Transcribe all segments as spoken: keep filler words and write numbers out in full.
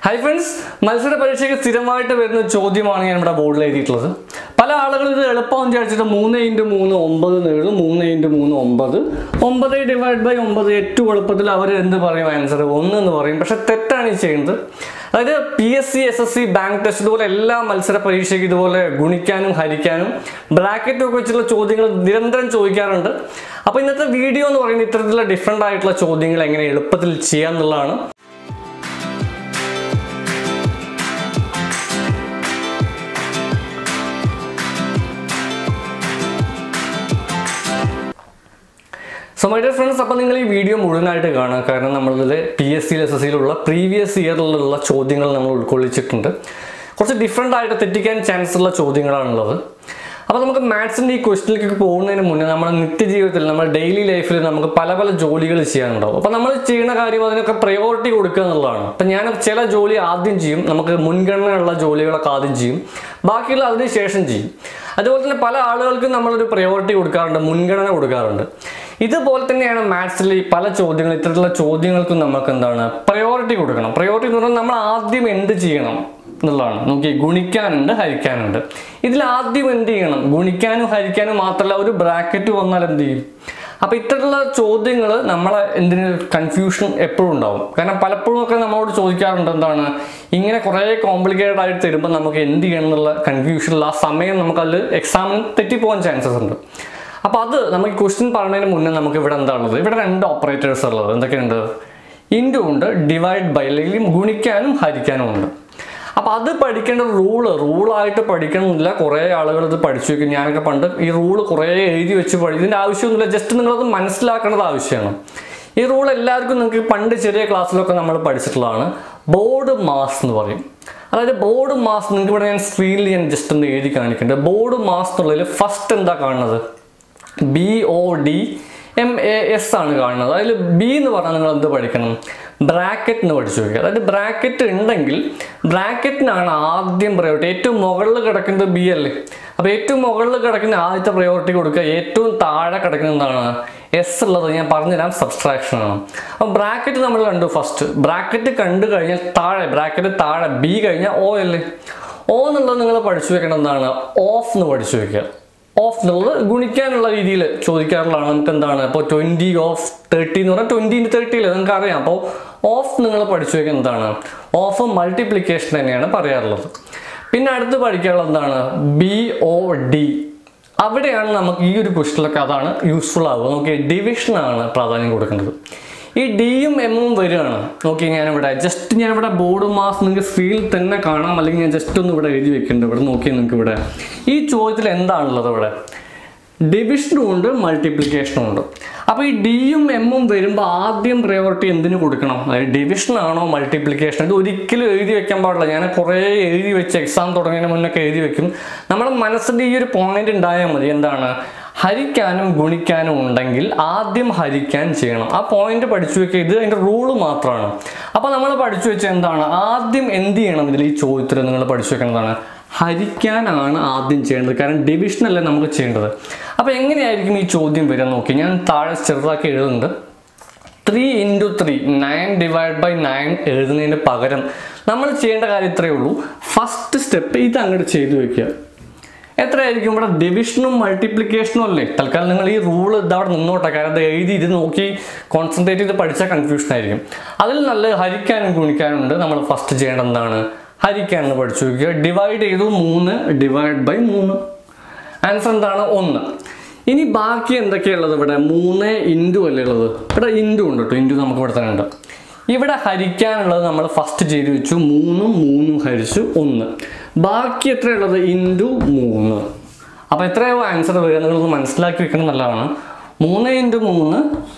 Hi friends, മത്സര പരീക്ഷയ്ക്ക് സ്ഥിരമായിട്ട് വരുന്ന ചോദ്യമാണ് ഞാൻ ഇവിടെ ബോർഡിൽ എഴുതിയിട്ടുള്ളത്. പല ആളുകളും ഇത് എളുപ്പം വിചാരിച്ചിട്ട് മൂന്ന് ഇൻറ്റു മൂന്ന് ഒമ്പത് എഴുതും. മൂന്ന് ഇൻറ്റു മൂന്ന് ഒമ്പത് ഒമ്പത് ഡിവൈഡ് ബൈ ഒമ്പത് ഏറ്റവും എളുപ്പത്തിൽ അവർ എന്ത് പറയും ആൻസർ ഒന്ന് എന്ന് പറയും. പക്ഷെ തെറ്റാണ് ഈ ചെയ്യുന്നത്. അതായത് P S C S S C bank test ഇതുപോലെ എല്ലാ മത്സര പരീക്ഷയ്ക്ക് ഇതുപോലെ ഗുണിക്കാനും ഹരിക്കാനും ബ്രാക്കറ്റും ഒക്കെ വെച്ചുള്ള ചോദ്യങ്ങൾ നിരന്തരം ചോദിക്കാറുണ്ട്. അപ്പോൾ ഇന്നത്തെ വീഡിയോ എന്ന് പറയുന്നത് ഇത്തരത്തിലുള്ള ഡിഫറെൻ്റ് ആയിട്ടുള്ള ചോദ്യങ്ങൾ എങ്ങനെ എളുപ്പത്തിൽ ചെയ്യാമെന്നുള്ളതാണ്. So my dear friends, അപ്പോൾ നിങ്ങൾ ഈ വീഡിയോ മുഴുവനായിട്ട് കാണുക. കാരണം നമ്മളിതിൽ പി എസ് സിയിൽ എസ് എസ് സിയിലുള്ള പ്രീവിയസ് ഇയറിലുള്ള ചോദ്യങ്ങൾ നമ്മൾ ഉൾക്കൊള്ളിച്ചിട്ടുണ്ട്. കുറച്ച് ഡിഫറെൻ്റ് ആയിട്ട് തെറ്റിക്കാൻ ചാൻസ് ഉള്ള ചോദ്യങ്ങളാണുള്ളത്. അപ്പോൾ നമുക്ക് മാത്സിൻ്റെ ഈ ക്വസ്റ്റിലേക്ക് പോകുന്നതിന് മുന്നേ നമ്മുടെ നിത്യജീവിതത്തിൽ നമ്മുടെ ഡെയിലി ലൈഫിൽ നമുക്ക് പല പല ജോലികൾ ചെയ്യാനുണ്ടാവും. അപ്പോൾ നമ്മൾ ചെയ്യുന്ന കാര്യം അതിനൊക്കെ പ്രയോറിറ്റി കൊടുക്കുക എന്നുള്ളതാണ്. അപ്പം ഞാൻ ചില ജോലി ആദ്യം ചെയ്യും, നമുക്ക് മുൻഗണനയുള്ള ജോലികളൊക്കെ ആദ്യം ചെയ്യും, ബാക്കിയുള്ള അതിന് ശേഷം ചെയ്യും. അതുപോലെ തന്നെ പല ആളുകൾക്കും നമ്മളൊരു പ്രയോറിറ്റി കൊടുക്കാറുണ്ട്, മുൻഗണന കൊടുക്കാറുണ്ട്. ഇതുപോലെ തന്നെയാണ് മാത്സിൽ പല ചോദ്യങ്ങൾ ഇത്തരത്തിലുള്ള ചോദ്യങ്ങൾക്കും നമുക്ക് എന്താണ് പ്രയോറിറ്റി കൊടുക്കണം. പ്രയോറിറ്റി എന്ന് പറഞ്ഞാൽ നമ്മൾ ആദ്യം എന്ത് ചെയ്യണം എന്നുള്ളതാണ്. നോക്കി, ഗുണിക്കാനുണ്ട്, ഹരിക്കാനുണ്ട്. ഇതിൽ ആദ്യം എന്ത് ചെയ്യണം? ഗുണിക്കാനും ഹരിക്കാനും മാത്രമല്ല, ഒരു ബ്രാക്കറ്റ് വന്നാൽ എന്ത് ചെയ്യും? അപ്പോൾ ഇത്തരത്തിലുള്ള ചോദ്യങ്ങൾ നമ്മളെ എന്തിന് കൺഫ്യൂഷൻ എപ്പോഴും ഉണ്ടാവും. കാരണം പലപ്പോഴും ഒക്കെ നമ്മളോട് ചോദിക്കാറുണ്ട് എന്താണ്, ഇങ്ങനെ കുറേ കോംപ്ലിക്കേറ്റഡ് ആയിട്ട് തരുമ്പോൾ നമുക്ക് എന്ത് ചെയ്യണം എന്നുള്ള കൺഫ്യൂഷനിൽ ആ സമയം നമുക്കതിൽ എക്സാമിന് തെറ്റിപ്പോകാൻ ചാൻസസ് ഉണ്ട്. അപ്പോൾ അത് നമുക്ക് ക്വസ്റ്റ്യൻ പറയുന്നതിന് മുന്നേ നമുക്ക് ഇവിടെ എന്താണുള്ളത്? ഇവിടെ രണ്ട് ഓപ്പറേറ്റേഴ്സ് ഉള്ളത്. എന്തൊക്കെയുണ്ട്? ഇൻറ്റു ഉണ്ട്, ഡിവൈഡ് ബൈ അല്ലെങ്കിൽ ഗുണിക്കാനും ഹരിക്കാനും ഉണ്ട്. അപ്പോൾ അത് പഠിക്കേണ്ട റൂള് റൂളായിട്ട് പഠിക്കണമെന്നില്ല. കുറേ ആളുകൾ ഇത് പഠിച്ചു വയ്ക്കും. ഞാനൊക്കെ പണ്ട് ഈ റൂള് കുറേ എഴുതി വെച്ച് പഠി ഇതിൻ്റെ ആവശ്യമൊന്നുമില്ല. ജസ്റ്റ് നിങ്ങളത് മനസ്സിലാക്കേണ്ടത് ആവശ്യമാണ്. ഈ റൂൾ എല്ലാവർക്കും നിങ്ങൾക്ക് പണ്ട് ചെറിയ ക്ലാസ്സിലൊക്കെ നമ്മൾ പഠിച്ചിട്ടുള്ളതാണ്. ബോർഡ് മാസ് എന്ന് പറയും. അതായത് ബോർഡ് മാസ് നിങ്ങൾക്ക് ഇവിടെ ഞാൻ സ്ക്രീനിൽ ഞാൻ ജസ്റ്റ് ഒന്ന് എഴുതി കാണിക്കുന്നുണ്ട്. ബോർഡ് മാസ് എന്നുള്ളതിൽ ഫസ്റ്റ് എന്താ കാണുന്നത്? B O D M A S ആണ് കാണുന്നത്. അതിൽ ബി എന്ന് പറഞ്ഞാൽ നിങ്ങൾ എന്ത് പഠിക്കണം? ബ്രാക്കറ്റ് എന്ന് പഠിച്ചു വയ്ക്കുക. അതായത് ബ്രാക്കറ്റ് ഉണ്ടെങ്കിൽ ബ്രാക്കറ്റിനാണ് ആദ്യം പ്രയോറിറ്റി. ഏറ്റവും മുകളിൽ കിടക്കുന്നത് ബി അല്ലേ? അപ്പോൾ ഏറ്റവും മുകളിൽ കിടക്കുന്ന ആദ്യത്തെ പ്രയോറിറ്റി കൊടുക്കുക. ഏറ്റവും താഴെ കിടക്കുന്ന എന്താണ്? എസ് ഉള്ളത് ഞാൻ പറഞ്ഞുതരാം, സബ്സ്ട്രാക്ഷൻ ആണ്. അപ്പോൾ ബ്രാക്കറ്റ് നമ്മൾ കണ്ടു. ഫസ്റ്റ് ബ്രാക്കറ്റ് കണ്ടു കഴിഞ്ഞാൽ താഴെ ബ്രാക്കറ്റ് താഴെ ബി കഴിഞ്ഞാൽ ഒ അല്ലേ? ഒ എന്നുള്ളത് നിങ്ങൾ പഠിച്ചു വെക്കേണ്ടത് എന്താണ്? ഓഫ് എന്ന് പഠിച്ചു വയ്ക്കുക. ഓഫ് എന്നുള്ളത് ഗുണിക്കാനുള്ള രീതിയിൽ ചോദിക്കാറുള്ളതാണ്. നമുക്ക് എന്താണ് ഇപ്പോൾ ട്വൻറ്റി ഓഫ് തേർട്ടി എന്ന് പറഞ്ഞാൽ ട്വൻറ്റി ഇൻറ്റു തേർട്ടിയിൽ നിങ്ങൾക്ക് അറിയാം. അപ്പോൾ ഓഫ് നിങ്ങൾ പഠിച്ചു വയ്ക്കുക എന്താണ്? ഓഫ് മൾട്ടിപ്ലിക്കേഷൻ തന്നെയാണ് പറയാറുള്ളത്. പിന്നെ അടുത്ത് പഠിക്കാനുള്ളത് എന്താണ്? B O D. അവിടെയാണ് നമുക്ക് ഈ ഒരു ക്വസ്റ്റിലൊക്കെ അതാണ് യൂസ്ഫുൾ ആവുക. നോക്കി, ഡിവിഷനാണ് പ്രാധാന്യം കൊടുക്കേണ്ടത്. ഈ ഡിയും എമ്മും വരികയാണ്. നോക്കി, ഞാനിവിടെ ജസ്റ്റ് ഞാനിവിടെ ബോർഡ് മാസ് നിങ്ങൾക്ക് സ്ക്രീനിൽ തന്നെ കാണാം, അല്ലെങ്കിൽ ഞാൻ ജസ്റ്റ് ഒന്ന് ഇവിടെ എഴുതി വെക്കുന്നുണ്ട്. ഇവിടെ നോക്കി നിങ്ങൾക്ക് ഇവിടെ ഈ ചോദ്യത്തിൽ എന്താണുള്ളത്? ഇവിടെ ഡിവിഷനും ഉണ്ട്, മൾട്ടിപ്ലിക്കേഷനും ഉണ്ട്. അപ്പോൾ ഈ ഡിയും എമ്മും വരുമ്പോൾ ആദ്യം പ്രയോറിറ്റി എന്തിനു കൊടുക്കണം? അതായത് ഡിവിഷനാണോ മൾട്ടിപ്ലിക്കേഷൻ? ഇത് ഒരിക്കലും എഴുതി വെക്കാൻ പാടില്ല. ഞാൻ കുറേ എഴുതി വെച്ച് എക്സാം തുടങ്ങുന്നതിന് മുന്നൊക്കെ എഴുതി വെക്കും. നമ്മുടെ മനസ്സിൻ്റെ ഈ ഒരു പോയിന്റ് ഉണ്ടായാൽ മതി. എന്താണ്? ഹരിക്കാനും ഗുണിക്കാനും ഉണ്ടെങ്കിൽ ആദ്യം ഹരിക്കാൻ ചെയ്യണം. ആ പോയിന്റ് പഠിച്ചു വെക്കുക. ഇത് അതിൻ്റെ റൂള് മാത്രമാണ്. അപ്പോൾ നമ്മൾ പഠിച്ചു വെച്ചാൽ എന്താണ്? ആദ്യം എന്ത് ചെയ്യണം? ഇതിൽ ഈ ചോദ്യത്തിൽ നിങ്ങൾ പഠിച്ചു വെക്കേണ്ടതാണ് ഹരിക്കാനാണ് ആദ്യം ചെയ്യേണ്ടത്. കാരണം ഡിവിഷൻ അല്ലേ നമുക്ക് ചെയ്യേണ്ടത്. അപ്പോൾ എങ്ങനെയായിരിക്കും ഈ ചോദ്യം വരിക? നോക്കി, ഞാൻ താഴെ ചെറുതാക്കി എഴുതുന്നുണ്ട്. Three into three nine divide by nine എഴുതുന്നതിന് പകരം നമ്മൾ ചെയ്യേണ്ട കാര്യം ഇത്രയേ ഉള്ളൂ. ഫസ്റ്റ് സ്റ്റെപ്പ് ഇത് അങ്ങോട്ട് ചെയ്തു വെക്കുക. എത്രയായിരിക്കും? ഇവിടെ ഡിവിഷനും മൾട്ടിപ്ലിക്കേഷനും അല്ലേ? തൽക്കാലം നിങ്ങൾ ഈ റൂള് ഇതവിടെ നിന്നോട്ടെ. കാരണം അത് എഴുതി ഇത് നോക്കി കോൺസെൻട്രേറ്റ് ചെയ്ത് പഠിച്ചാൽ കൺഫ്യൂഷൻ ആയിരിക്കും. അതിൽ നല്ല ഹരിക്കാനും ഗുണിക്കാനും ഉണ്ട്. നമ്മൾ ഫസ്റ്റ് ചെയ്യേണ്ടത് എന്താണ്? ഹരിക്കാനെന്ന് പഠിച്ചു വയ്ക്കുക. ഡിവൈഡ് ചെയ്തു, മൂന്ന് ഡിവൈഡ് ബൈ മൂന്ന്. ആൻസർ എന്താണ്? ഒന്ന്. ഇനി ബാക്കി എന്തൊക്കെയുള്ളത്? ഇവിടെ മൂന്ന് ഇൻറ്റു അല്ലേ ഉള്ളത്? ഇവിടെ ഇൻറ്റു ഉണ്ട് കേട്ടോ. ഇൻറ്റു നമുക്ക് ഇവിടെ തന്നെ ഉണ്ട്. ഇവിടെ ഹരിക്കാനുള്ളത് നമ്മൾ ഫസ്റ്റ് ചെയ്ത് വെച്ചു. മൂന്നും മൂന്നും ഹരിച്ചു ഒന്ന്. ബാക്കി എത്രയുള്ളത്? ഇൻറ്റു മൂന്ന്. അപ്പോൾ എത്രയോ ആൻസർ വരിക നിങ്ങളൊന്ന് മനസ്സിലാക്കി വെക്കണം നല്ലതാണ്. മൂന്ന് ഇൻറ്റു മൂന്ന്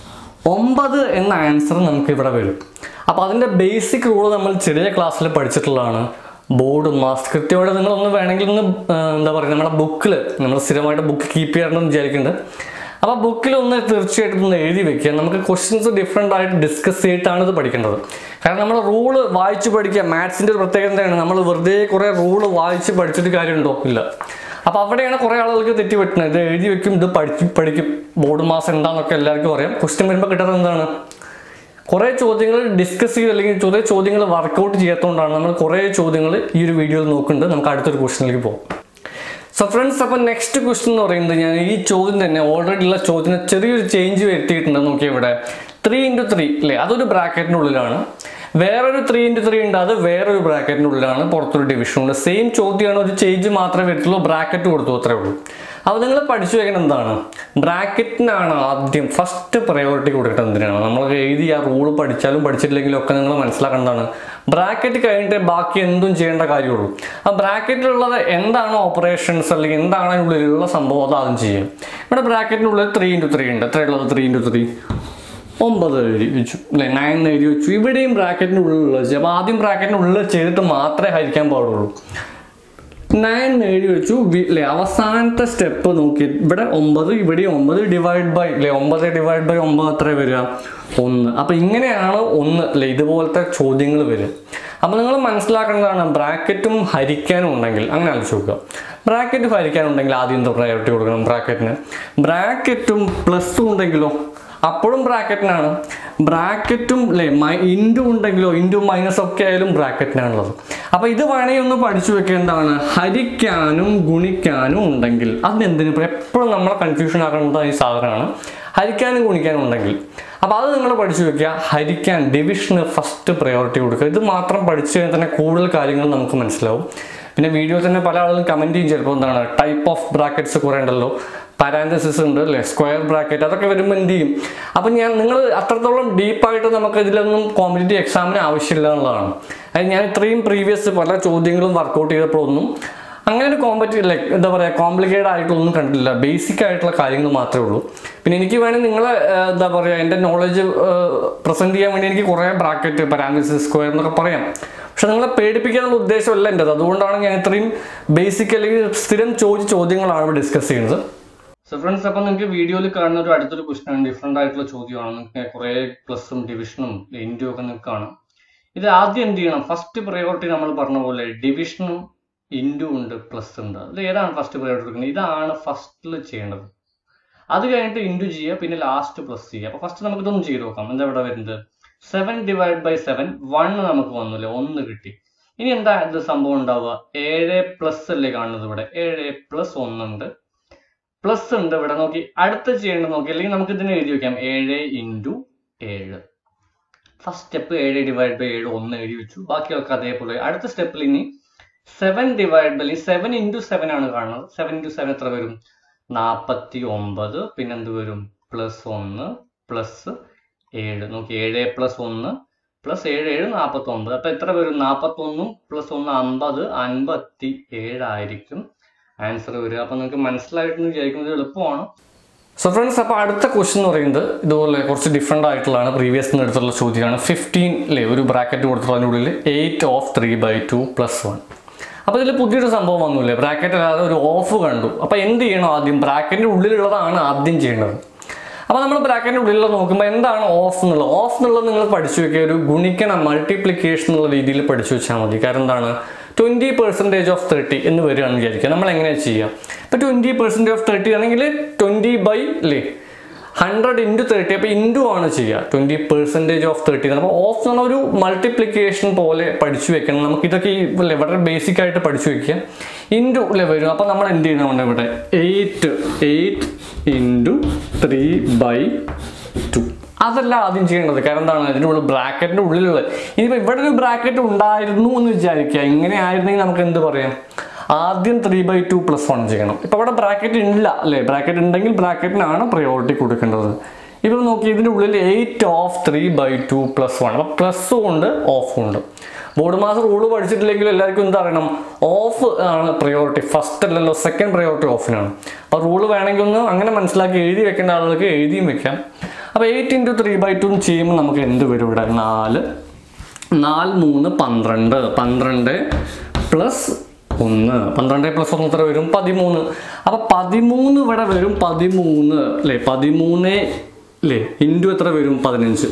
ഒമ്പത് എന്ന ആൻസർ നമുക്ക് ഇവിടെ വരും. അപ്പോൾ അതിൻ്റെ ബേസിക് റൂൾ നമ്മൾ ചെറിയ ക്ലാസ്സിൽ പഠിച്ചിട്ടുള്ളതാണ്. ബോർഡ് മാസ് കൃത്യമായിട്ട് നിങ്ങളൊന്ന് വേണമെങ്കിൽ ഒന്ന് എന്താ പറയുക, നമ്മുടെ ബുക്കിൽ നമ്മൾ സ്ഥിരമായിട്ട് ബുക്ക് കീപ്പ് ചെയ്യണമെന്ന് വിചാരിക്കുന്നുണ്ട്. അപ്പോൾ ബുക്കിലൊന്ന് തീർച്ചയായിട്ടും ഒന്ന് എഴുതി വെക്കുക. നമുക്ക് ക്വസ്റ്റ്യൻസ് ഡിഫറെൻ്റ് ആയിട്ട് ഡിസ്കസ് ചെയ്തിട്ടാണ് ഇത് പഠിക്കേണ്ടത്. കാരണം നമ്മൾ റൂള് വായിച്ച് പഠിക്കുക. മാത്സിൻ്റെ ഒരു പ്രത്യേകത എന്താണ്? നമ്മൾ വെറുതെ കുറേ റൂള് വായിച്ച് പഠിച്ചിട്ട് കാര്യമുണ്ടോ? ഇല്ല. അപ്പോൾ അവിടെയാണ് കുറേ ആളുകൾക്ക് തെറ്റി പറ്റുന്നത്. ഇത് എഴുതി വെക്കും, ഇത് പഠിക്കും പഠിക്കും ബോർഡ് മാസം എന്താണെന്നൊക്കെ എല്ലാവർക്കും അറിയാം. ക്വസ്റ്റ്യൻ വരുമ്പോൾ കിട്ടുന്നത് എന്താണ്? കുറേ ചോദ്യങ്ങൾ ഡിസ്കസ് ചെയ്ത് അല്ലെങ്കിൽ കുറേ ചോദ്യങ്ങൾ വർക്കൗട്ട് ചെയ്യാത്തതുകൊണ്ടാണ് നമ്മൾ കുറേ ചോദ്യങ്ങൾ ഈ ഒരു വീഡിയോയിൽ നോക്കുന്നുണ്ട്. നമുക്ക് അടുത്തൊരു ക്വസ്റ്റനിലേക്ക് പോകും. സോ ഫ്രണ്ട്സ്, അപ്പോൾ നെക്സ്റ്റ് ക്വസ്റ്റൻ എന്ന് പറയുന്നത് ഞാൻ ഈ ചോദ്യം തന്നെ ഓൾറെഡി ഉള്ള ചോദ്യത്തിന് ചെറിയൊരു ചേഞ്ച് വരുത്തിയിട്ടുണ്ട്. നോക്കിയാൽ ഇവിടെ ത്രീ ഇൻറ്റു ത്രീ അല്ലേ, അതൊരു ബ്രാക്കറ്റിനുള്ളിലാണ്. വേറൊരു ത്രീ ഇൻറ്റു ത്രീ ഉണ്ട്, അത് വേറൊരു ബ്രാക്കറ്റിനുള്ളിലാണ്. പുറത്തൊരു ഡിവിഷൻ ഉണ്ട്. സെയിം ചോദ്യമാണ്, ഒരു ചേഞ്ച് മാത്രമേ വരത്തുള്ളൂ, ബ്രാക്കറ്റ് കൊടുത്തു അത്രേ ഉള്ളൂ. അപ്പോൾ നിങ്ങൾ പഠിച്ചു വെക്കണം എന്താണ്, ബ്രാക്കറ്റിനാണ് ആദ്യം ഫസ്റ്റ് പ്രയോറിറ്റി കൊടുക്കേണ്ടത്. എന്തിനാണ് നമ്മൾ എഴുതി ആ റൂൾ പഠിച്ചാലും പഠിച്ചിട്ടില്ലെങ്കിലും ഒക്കെ നിങ്ങൾ മനസ്സിലാക്കേണ്ടതാണ്, ബ്രാക്കറ്റ് കഴിഞ്ഞിട്ട് ബാക്കി എന്തും ചെയ്യേണ്ട കാര്യമുള്ളൂ. ആ ബ്രാക്കറ്റിലുള്ളത് എന്താണ് ഓപ്പറേഷൻസ് അല്ലെങ്കിൽ എന്താണ് അതിനുള്ളിലുള്ള സംഭവം അത് ആദ്യം ചെയ്യും. ഇവിടെ ബ്രാക്കറ്റിനുള്ളിൽ ത്രീ ഇൻറ്റു ത്രീ ഉണ്ട്. എത്രയുള്ളത് ത്രീ ഇൻറ്റു ത്രീ ഒമ്പത് എഴുതി വെച്ചു അല്ലേ, നയൻ എഴുതി വെച്ചു. ഇവിടെയും ബ്രാക്കറ്റിൻ്റെ ഉള്ളിലുള്ളത് അപ്പോൾ ആദ്യം ബ്രാക്കറ്റിനുള്ളിൽ ചെയ്തിട്ട് മാത്രമേ ഹരിക്കാൻ പാടുള്ളൂ. നയൻ എഴുതി വെച്ചു അല്ലേ. അവസാനത്തെ സ്റ്റെപ്പ് നോക്കി ഇവിടെ ഒമ്പത്, ഇവിടെ ഒമ്പത് ഡിവൈഡ് ബൈ അല്ലേ, ഒമ്പത് ഡിവൈഡ് ബൈ ഒമ്പത് എത്ര വരിക, ഒന്ന്. അപ്പോൾ ഇങ്ങനെയാണ് ഒന്ന് അല്ലേ ഇതുപോലത്തെ ചോദ്യങ്ങൾ വരിക. അപ്പോൾ നിങ്ങൾ മനസ്സിലാക്കേണ്ടതാണ്, ബ്രാക്കറ്റും ഹരിക്കാനും ഉണ്ടെങ്കിൽ അങ്ങനെ ആലോചിച്ച് നോക്കുക. ബ്രാക്കറ്റ് ഹരിക്കാനുണ്ടെങ്കിൽ ആദ്യം എന്താ പ്രയോറിറ്റി കൊടുക്കണം ബ്രാക്കറ്റിന്. ബ്രാക്കറ്റും പ്ലസും ഉണ്ടെങ്കിലോ അപ്പോഴും ബ്രാക്കറ്റിനാണ്. ബ്രാക്കറ്റും അല്ലേ മൈ ഇൻറ്റു ഉണ്ടെങ്കിലോ ഇൻറ്റു മൈനസ് ഒക്കെ ആയാലും ബ്രാക്കറ്റിനാണുള്ളത്. അപ്പോൾ ഇത് വേണമെങ്കിൽ ഒന്ന് പഠിച്ചു വെക്കേണ്ടതാണ്. ഹരിക്കാനും ഗുണിക്കാനും ഉണ്ടെങ്കിൽ അതിനെന്തിനും എപ്പോഴും നമ്മളെ കൺഫ്യൂഷൻ ആക്കേണ്ട ഈ സാധനമാണ്, ഹരിക്കാനും ഗുണിക്കാനും ഉണ്ടെങ്കിൽ. അപ്പോൾ അത് നിങ്ങൾ പഠിച്ചു വെക്കുക. ഹരിക്കാൻ ഡിവിഷന് ഫസ്റ്റ് പ്രയോറിറ്റി കൊടുക്കുക. ഇത് മാത്രം പഠിച്ചു കഴിഞ്ഞാൽ തന്നെ കൂടുതൽ കാര്യങ്ങൾ നമുക്ക് മനസ്സിലാവും. പിന്നെ വീഡിയോ തന്നെ പല ആളുകളും കമൻറ്റ് ചെയ്യും ചിലപ്പോൾ എന്താണ് ടൈപ്പ് ഓഫ് ബ്രാക്കറ്റ്സ് കുറേ ഉണ്ടല്ലോ, പാരാന്തസിസ് ഉണ്ട് അല്ലേ, സ്ക്വയർ ബ്രാക്കറ്റ്, അതൊക്കെ വരുമ്പോൾ എന്ത് ചെയ്യും. അപ്പം ഞാൻ നിങ്ങൾ അത്രത്തോളം ഡീപ്പായിട്ട് നമുക്ക് ഇതിലൊന്നും കോമ്പറ്റേറ്റീവ് എക്സാമിന് ആവശ്യമില്ല എന്നുള്ളതാണ്. അത് ഞാൻ ഇത്രയും പ്രീവിയസ് പല ചോദ്യങ്ങളും വർക്കൗട്ട് ചെയ്തപ്പോഴൊന്നും അങ്ങനെ ഒരു കോമ്പറ്റേറ്റീവ് ലൈക്ക് എന്താ പറയുക കോംപ്ലിക്കേറ്റഡ് ആയിട്ടൊന്നും കണ്ടിട്ടില്ല. ബേസിക് ആയിട്ടുള്ള കാര്യങ്ങൾ മാത്രമേ ഉള്ളൂ. പിന്നെ എനിക്ക് വേണമെങ്കിൽ നിങ്ങളെ എന്താ പറയുക എൻ്റെ നോളജ് പ്രസൻറ്റ് ചെയ്യാൻ വേണ്ടി എനിക്ക് കുറേ ബ്രാക്കറ്റ് പാരാന്തസിസ് സ്ക്വയർ എന്നൊക്കെ പറയാം. പക്ഷെ നിങ്ങളെ പേടിപ്പിക്കാനുള്ള ഉദ്ദേശമല്ല എൻ്റെത്. അതുകൊണ്ടാണ് ഞാൻ ഇത്രയും ബേസിക് അല്ലെങ്കിൽ സ്ഥിരം ചോദിച്ച ചോദ്യങ്ങളാണ് ഇവിടെ ഡിസ്കസ് ചെയ്യുന്നത്. സോ ഫ്രണ്ട്സ്, അപ്പം നിങ്ങൾക്ക് വീഡിയോയിൽ കാണുന്ന ഒരു അടുത്തൊരു ക്വസ്റ്റൻ ഡിഫറെൻ്റ് ആയിട്ടുള്ള ചോദ്യമാണ്. നിങ്ങൾക്ക് കുറേ പ്ലസും ഡിവിഷനും ഇൻറ്റും ഒക്കെ നിങ്ങൾക്ക് കാണാം. ഇത് ആദ്യം എന്ത് ചെയ്യണം, ഫസ്റ്റ് പ്രയോറിറ്റി നമ്മൾ പറഞ്ഞ പോലെ ഡിവിഷനും ഇൻറ്റും ഉണ്ട് പ്ലസ് ഉണ്ട്. അത് ഏതാണ് ഫസ്റ്റ് പ്രയോറിറ്റി കൊടുക്കുന്നത്, ഇതാണ് ഫസ്റ്റിൽ ചെയ്യേണ്ടത്. അത് കഴിഞ്ഞിട്ട് ഇൻറ്റു ചെയ്യുക, പിന്നെ ലാസ്റ്റ് പ്ലസ് ചെയ്യുക. അപ്പോൾ ഫസ്റ്റ് നമുക്ക് ഇതൊന്നും ചെയ്ത് നോക്കാം. എന്താ ഇവിടെ വരുന്നത്, seven divide by seven one നമുക്ക് വന്നില്ലേ, ഒന്ന് കിട്ടി. ഇനി എന്താ ഇത് സംഭവം ഉണ്ടാവുക, ഏഴ് പ്ലസ് അല്ലേ കാണുന്നത് ഇവിടെ, ഏഴ് പ്ലസ് ഒന്നുണ്ട് പ്ലസ് ഉണ്ട് ഇവിടെ. നോക്കി അടുത്ത് ചെയ്യേണ്ടത് നോക്കി, അല്ലെങ്കിൽ നമുക്ക് ഇതിനെ എഴുതി വെക്കാം ഏഴ് ഇൻറ്റു ഏഴ്. ഫസ്റ്റ് സ്റ്റെപ്പ് ഏഴ് ഡിവൈഡ് ബൈ ഏഴ് ഒന്ന് എഴുതി വെച്ചു. ബാക്കിയൊക്കെ അതേപോലെ. അടുത്ത സ്റ്റെപ്പിൽ ഇനി seven divide by seven into seven ആണ് കാണുന്നത്. സെവൻ ഇൻറ്റു സെവൻ എത്ര വരും, നാൽപ്പത്തി ഒമ്പത്. പിന്നെ എന്ത് വരും, പ്ലസ് ഒന്ന് പ്ലസ് ഏഴ്. നോക്കി ഏഴ് പ്ലസ് ഒന്ന് പ്ലസ് ഏഴ് ഏഴ് നാൽപ്പത്തി ഒമ്പത്. അപ്പൊ എത്ര വരും, നാൽപ്പത്തി ഒന്നും പ്ലസ് ഒന്ന് അമ്പത്, അൻപത്തി ഏഴായിരിക്കും ആൻസർ വരിക. അപ്പൊ നിങ്ങൾക്ക് മനസ്സിലായിട്ടെന്ന് വിചാരിക്കുന്നത് എളുപ്പമാണ്. സോ ഫ്രണ്ട്സ്, അപ്പോൾ അടുത്ത ക്വസ്റ്റൻ എന്ന് പറയുന്നത് ഇതുപോലെ കുറച്ച് ഡിഫറെൻ്റ് ആയിട്ടുള്ളതാണ്. പ്രീവിയസിന് എടുത്തുള്ള ചോദ്യമാണ്. ഫിഫ്റ്റീൻ അല്ലേ ഒരു ബ്രാക്കറ്റ് കൊടുത്തിട്ടുള്ള അതിനുള്ളിൽ eight of three by two plus one. അപ്പോൾ ഇതിൽ പുതിയൊരു സംഭവം വന്നില്ലേ, ബ്രാക്കറ്റ് അല്ലാതെ ഒരു ഓഫ് കണ്ടു. അപ്പോൾ എന്ത് ചെയ്യണം, ആദ്യം ബ്രാക്കറ്റിൻ്റെ ഉള്ളിലുള്ളതാണ് ആദ്യം ചെയ്യേണ്ടത്. അപ്പോൾ നമ്മൾ ബ്രാക്കറ്റിൻ്റെ ഉള്ളിലുള്ള നോക്കുമ്പോൾ എന്താണ് ഓഫ് എന്നുള്ളത്. ഓഫ് എന്നുള്ളത് നിങ്ങൾ പഠിച്ചു വെക്കുക, ഒരു ഗുണിക്കണം മൾട്ടിപ്ലിക്കേഷൻ എന്നുള്ള രീതിയിൽ പഠിച്ചു വെച്ചാൽ മതി. കാരണം എന്താണ്, ട്വൻറ്റി പെർസെൻറ്റേജ് ഓഫ് തേർട്ടി എന്ന് വരികയാണെന്ന് വിചാരിക്കുക. നമ്മൾ എങ്ങനെയാണ് ചെയ്യുക, ഇപ്പോൾ ട്വൻറ്റി പെർസെൻറ്റേജ് ഓഫ് തേർട്ടി ആണെങ്കിൽ ട്വൻറ്റി ബൈ അല്ലേ ഹൺഡ്രഡ് ഇൻറ്റു തേർട്ടി. അപ്പോൾ ഇൻറ്റു ആണ് ചെയ്യുക ട്വൻറ്റി പെർസെൻറ്റേജ് ഓഫ് തേർട്ടി. അപ്പോൾ ഓഫ് എന്ന് പറഞ്ഞ ഒരു മൾട്ടിപ്ലിക്കേഷൻ പോലെ പഠിച്ചു വെക്കണം. നമുക്ക് ഇതൊക്കെ ഈ അല്ലേ വളരെ ബേസിക് ആയിട്ട് പഠിച്ചു വെക്കുക. ഇൻറ്റു അല്ലേ വരും. അപ്പോൾ നമ്മൾ എന്ത് ചെയ്യുന്നുണ്ട് ഇവിടെ eight eight into three by two. അതല്ല ആദ്യം ചെയ്യേണ്ടത്. കാരണം എന്താണ്, അതിൻ്റെ ഉള്ളിൽ ബ്രാക്കറ്റിൻ്റെ ഉള്ളിലുള്ള ഇനിയിപ്പോൾ ഇവിടെ ഒരു ബ്രാക്കറ്റ് ഉണ്ടായിരുന്നു എന്ന് വിചാരിക്കുക. ഇങ്ങനെ ആയിരുന്നെങ്കിൽ നമുക്ക് എന്ത് പറയാം, ആദ്യം three by two plus one ചെയ്യണം. ഇപ്പോൾ ഇവിടെ ബ്രാക്കറ്റ് ഇല്ല അല്ലേ, ബ്രാക്കറ്റ് ഉണ്ടെങ്കിൽ ബ്രാക്കറ്റിനാണ് പ്രയോറിറ്റി കൊടുക്കേണ്ടത്. ഇപ്പോൾ നോക്കി ഇതിൻ്റെ ഉള്ളിൽ eight of three by two plus one. അപ്പോൾ പ്ലസ്സും ഉണ്ട് ഓഫും ഉണ്ട്. ബോർഡ് മാസ് റൂള് പഠിച്ചിട്ടില്ലെങ്കിലും എല്ലാവർക്കും എന്താ അറിയണം, ഓഫ് ആണ് പ്രയോറിറ്റി, ഫസ്റ്റ് അല്ലല്ലോ, സെക്കൻഡ് പ്രയോറിറ്റി ഓഫിനാണ്. അപ്പോൾ റൂള് വേണമെങ്കിൽ ഒന്ന് അങ്ങനെ മനസ്സിലാക്കി എഴുതി വെക്കേണ്ട ആളുകൾക്ക് എഴുതിയും വെക്കാം. അപ്പോൾ eight into three by two ചെയ്യുമ്പോൾ നമുക്ക് എന്ത് വരും, ഇവിടെ നാല് നാല് മൂന്ന് പന്ത്രണ്ട്, പന്ത്രണ്ട് പ്ലസ് ഒന്ന്, പന്ത്രണ്ട് പ്ലസ് ഒന്ന് എത്ര വരും, പതിമൂന്ന്. അപ്പോൾ പതിമൂന്ന് ഇവിടെ വരും, പതിമൂന്ന് അല്ലേ, പതിമൂന്ന് അല്ലേ ഇൻറ്റു എത്ര വരും, പതിനഞ്ച്.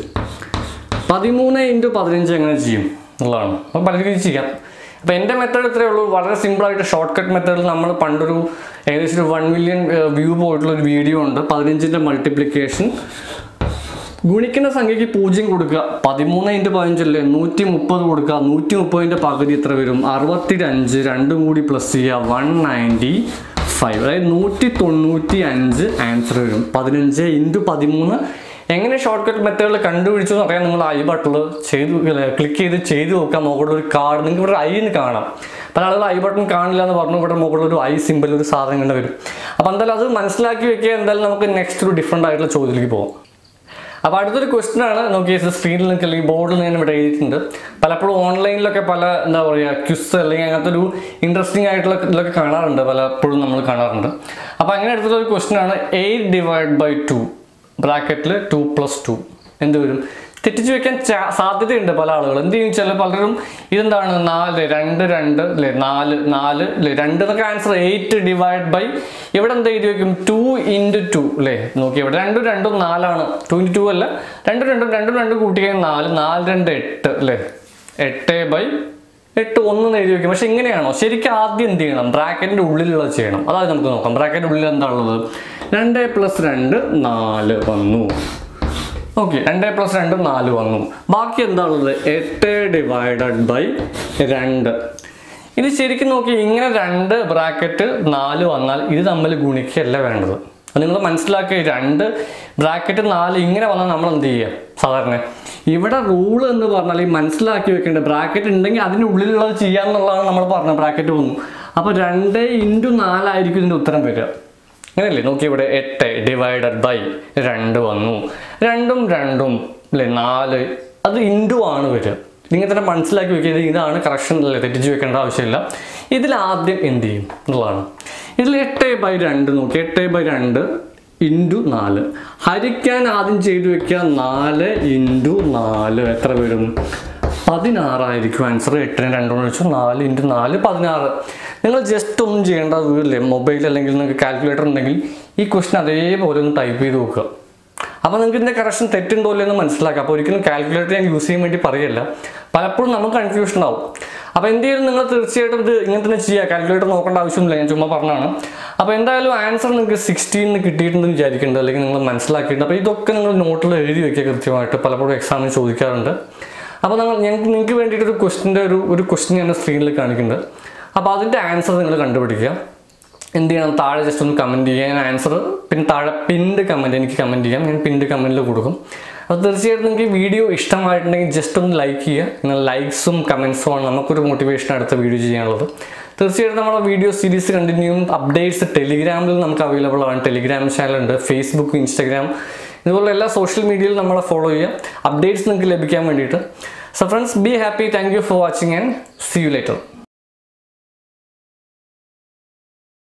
പതിമൂന്ന് ഇൻറ്റു പതിനഞ്ച് എങ്ങനെ ചെയ്യും എന്നുള്ളതാണ്. അപ്പോൾ പല രീതിയിൽ ചെയ്യാം. അപ്പോൾ എൻ്റെ മെത്തേഡ് ഇത്രയേ ഉള്ളൂ, വളരെ സിമ്പിളായിട്ട് ഷോർട്ട് കട്ട് മെത്തേഡിൽ നമ്മൾ പണ്ടൊരു ഏകദേശം ഒരു വൺ മില്യൺ വ്യൂ പോയിട്ടുള്ള ഒരു വീഡിയോ ഉണ്ട്. പതിനഞ്ചിൻ്റെ മൾട്ടിപ്ലിക്കേഷൻ ഗുണിക്കുന്ന സംഖ്യയ്ക്ക് പൂജ്യം കൊടുക്കുക. പതിമൂന്ന് ഇൻറ്റു പതിനഞ്ചല്ലേ നൂറ്റി മുപ്പത് കൊടുക്കുക. നൂറ്റി മുപ്പതിൻ്റെ പകുതി എത്ര വരും? അറുപത്തി അഞ്ച്. രണ്ടും കൂടി പ്ലസ് ചെയ്യുക വൺ നയൻറ്റി ഫൈവ്. അതായത് നൂറ്റി തൊണ്ണൂറ്റി അഞ്ച് ആൻസർ വരും. പതിനഞ്ച് ഇൻറ്റു പതിമൂന്ന്. എങ്ങനെ ഷോർട്ട് കട്ട് മെത്തേഡിൽ കണ്ടുപിടിച്ചു എന്ന് പറയാൻ നിങ്ങൾ ഐ ബട്ടണിൽ ചെയ്ത് ക്ലിക്ക് ചെയ്ത് ചെയ്ത് നോക്കാം. മുകളിൽ ഒരു കാർഡ് നിങ്ങൾക്ക് ഇവിടെ ഐന്ന് കാണാം. പല ആളുകൾ ഐ ബട്ടൺ കാണില്ല എന്ന് പറഞ്ഞു ഇവിടെ മുകളിൽ ഒരു ഐ സിമ്പിൾ ഒരു സാധനം കണ്ട് വരും. അപ്പോൾ എന്തായാലും അത് മനസ്സിലാക്കി വെക്കുക. എന്തായാലും നമുക്ക് നെക്സ്റ്റ് ഒരു ഡിഫറെൻ്റ് ആയിട്ടുള്ള ചോദ്യത്തിലേക്ക് പോകാം. അപ്പോൾ അടുത്തൊരു ക്വസ്റ്റൻ ആണ് നോക്കിയത് സ്ക്രീനിൽ നിങ്ങൾക്ക് അല്ലെങ്കിൽ ബോർഡിൽ ഞാൻ ഇവിടെ എഴുതിയിട്ടുണ്ട്. പലപ്പോഴും ഓൺലൈനിലൊക്കെ പല എന്താ പറയുക ക്വിസ് അല്ലെങ്കിൽ അങ്ങനത്തെ ഒരു ഇൻട്രസ്റ്റിംഗ് ആയിട്ടുള്ള ഇതിലൊക്കെ കാണാറുണ്ട്, പലപ്പോഴും നമ്മൾ കാണാറുണ്ട്. അപ്പോൾ അങ്ങനെ എടുത്തിട്ടൊരു ക്വസ്റ്റൻ ആണ് എയ്റ്റ് ഡിവൈഡ് ബൈ ടു ബ്രാക്കറ്റിൽ ടു പ്ലസ് ടു എന്ത് വരും? തെറ്റിച്ച് വെക്കാൻ സാധ്യതയുണ്ട് പല ആളുകൾ. എന്ത് ചെയ്യും വെച്ചാൽ പലരും ഇതെന്താണ് നാല് രണ്ട് രണ്ട് അല്ലേ നാല് നാല് അല്ലേ രണ്ട് എന്നൊക്കെ ആൻസർ എയ്റ്റ് ഡിവൈഡ് ബൈ ഇവിടെ എന്താ എഴുതി വെക്കും? ടു ഇൻറ്റു ടു അല്ലേ. നോക്കി ഇവിടെ രണ്ടും രണ്ടും നാലാണ്. ടു ഇൻറ്റു ടു അല്ല രണ്ടും രണ്ടും രണ്ടും രണ്ടും കൂട്ടിക്കഴിഞ്ഞാൽ നാല്. നാല് രണ്ട് എട്ട് അല്ലേ. എട്ട് ബൈ എട്ട് ഒന്ന് എഴുതി വെക്കും. പക്ഷെ ഇങ്ങനെയാണോ? ശരിക്കും ആദ്യം എന്ത് ചെയ്യണം? ബ്രാക്കറ്റിൻ്റെ ഉള്ളിലുള്ളത് ചെയ്യണം. അതായത് നമുക്ക് നോക്കാം. ബ്രാക്കറ്റിൻ്റെ ഉള്ളിൽ എന്താണുള്ളത്? രണ്ട് പ്ലസ് രണ്ട് നാല് വന്നു. ഓക്കെ, രണ്ട് പ്ലസ് രണ്ട് നാല് വന്നു. ബാക്കി എന്താണുള്ളത്? എട്ട് ഡിവൈഡഡ് ബൈ രണ്ട്. ഇത് ശരിക്കും നോക്കി ഇങ്ങനെ രണ്ട് ബ്രാക്കറ്റ് നാല് വന്നാൽ ഇത് തമ്മിൽ ഗുണിക്കുകയല്ല വേണ്ടത്. അത് നിങ്ങൾ മനസ്സിലാക്കുക. രണ്ട് ബ്രാക്കറ്റ് നാല് ഇങ്ങനെ വന്നാൽ നമ്മൾ എന്ത് ചെയ്യുക? സാധാരണ ഇവിടെ റൂള് എന്ന് പറഞ്ഞാൽ ഈ മനസ്സിലാക്കി വെക്കേണ്ടത് ബ്രാക്കറ്റ് ഉണ്ടെങ്കിൽ അതിൻ്റെ ഉള്ളിലുള്ളത് ചെയ്യാമെന്നുള്ളതാണ് നമ്മൾ പറഞ്ഞത്. ബ്രാക്കറ്റ് വന്നു അപ്പോൾ രണ്ട് ഇൻറ്റു നാലായിരിക്കും ഇതിൻ്റെ ഉത്തരം വരിക. അങ്ങനെയല്ലേ? നോക്കി ഇവിടെ എട്ട് ഡിവൈഡഡ് ബൈ രണ്ട് വന്നു. രണ്ടും രണ്ടും അല്ലേ നാല്. അത് ഇൻറ്റു ആണ് വരിക. നിങ്ങൾ തന്നെ മനസ്സിലാക്കി വെക്കുക. ഇതാണ് കറക്ഷൻ അല്ലേ, തെറ്റിച്ച് വെക്കേണ്ട ആവശ്യമില്ല. ഇതിൽ ആദ്യം എന്ത് ചെയ്യും എന്നുള്ളതാണ്. ഇതിൽ എട്ട് ബൈ രണ്ട് നോക്കി. എട്ട് ബൈ രണ്ട് ഇൻറ്റു നാല്. ഹരിക്കാൻ ആദ്യം ചെയ്തു വെക്കുക. നാല് ഇൻറ്റു നാല് എത്ര വരും? പതിനാറായിരിക്കും ആൻസർ. എട്ടിന് രണ്ടെന്ന് വെച്ചാൽ നാല് ഇൻറ്റു നാല് പതിനാറ്. നിങ്ങൾ ജസ്റ്റ് ഒന്നും ചെയ്യേണ്ട വീട്ടിലെ മൊബൈൽ അല്ലെങ്കിൽ നിങ്ങൾക്ക് കാൽക്കുലേറ്റർ ഉണ്ടെങ്കിൽ ഈ ക്വസ്റ്റൻ അതേപോലെ ഒന്ന് ടൈപ്പ് ചെയ്ത് നോക്കുക. അപ്പോൾ നിങ്ങൾക്ക് ഇതിൻ്റെ കറക്ഷൻ തെറ്റുണ്ടോ ഇല്ലെന്ന് മനസ്സിലാക്കുക. അപ്പോൾ ഒരിക്കലും കാൽക്കുലേറ്റർ ഞാൻ യൂസ് ചെയ്യാൻ വേണ്ടി പറയല്ല. പലപ്പോഴും നമുക്ക് കൺഫ്യൂഷൻ ആവും. അപ്പോൾ എന്തെങ്കിലും നിങ്ങൾ തീർച്ചയായിട്ടും ഇത് ഇങ്ങനെ തന്നെ ചെയ്യുക. കാൽക്കുലേറ്റർ നോക്കേണ്ട ആവശ്യമില്ല, ഞാൻ ചുമ്മാ പറഞ്ഞാണ്. അപ്പോൾ എന്തായാലും ആൻസർ നിങ്ങൾക്ക് സിക്സ്റ്റീന്ന് കിട്ടിയിട്ടുണ്ടെന്ന് വിചാരിക്കുന്നുണ്ട്, അല്ലെങ്കിൽ നിങ്ങൾ മനസ്സിലാക്കിയിട്ടുണ്ട്. അപ്പോൾ ഇതൊക്കെ നിങ്ങൾ നോട്ടിൽ എഴുതി വയ്ക്കുക കൃത്യമായിട്ട്. പലപ്പോഴും എക്സാമിന് ചോദിക്കാറുണ്ട്. അപ്പോൾ നിങ്ങൾ ഞങ്ങൾക്ക് നിങ്ങൾക്ക് വേണ്ടിയിട്ട് ഒരു ക്വസ്റ്റിൻ്റെ ഒരു ഒരു ക്വസ്റ്റ്യൻ ഞാൻ സ്ക്രീനിൽ കാണിക്കുന്നുണ്ട്. അപ്പോൾ അതിൻ്റെ ആൻസർ നിങ്ങൾ കണ്ടുപിടിക്കുക. എന്ത് ചെയ്യണം? താഴെ ജസ്റ്റ് ഒന്ന് കമൻറ്റ് ചെയ്യുക. ഞാൻ ആൻസർ പിന്നെ താഴെ പിൻഡ് കമൻറ്റ് എനിക്ക് കമൻറ്റ് ചെയ്യാം. ഞാൻ പിൻഡ് കമൻറ്റിൽ കൊടുക്കും. അപ്പോൾ തീർച്ചയായിട്ടും നിങ്ങൾക്ക് ഈ വീഡിയോ ഇഷ്ടമായിട്ടുണ്ടെങ്കിൽ ജസ്റ്റ് ഒന്ന് ലൈക്ക് ചെയ്യുക. നിങ്ങൾ ലൈക്സും കമൻസും ആണ് നമുക്കൊരു മോട്ടിവേഷൻ അടുത്ത വീഡിയോ ചെയ്യാനുള്ളത്. തീർച്ചയായിട്ടും നമ്മുടെ വീഡിയോ സീരീസ് കണ്ടിന്യൂ. അപ്ഡേറ്റ്സ് ടെലിഗ്രാമിൽ നമുക്ക് അവൈലബിൾ ആണ്. ടെലിഗ്രാം ചാനലുണ്ട്, ഫേസ്ബുക്ക്, ഇൻസ്റ്റാഗ്രാം, ഇതുപോലെ എല്ലാ സോഷ്യൽ മീഡിയയിലും നമ്മളെ ഫോളോ ചെയ്യുക. അപ്ഡേറ്റ്സ് നിങ്ങൾക്ക് ലഭിക്കാൻ വേണ്ടിയിട്ട്. So friends, be happy. Thank you for watching and see you later.